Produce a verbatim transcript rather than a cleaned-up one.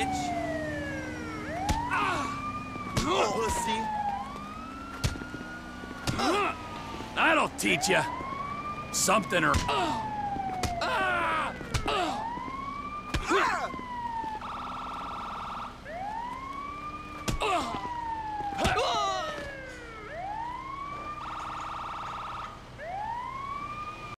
bitch! Pussy. That'll teach you. Something or... Ah!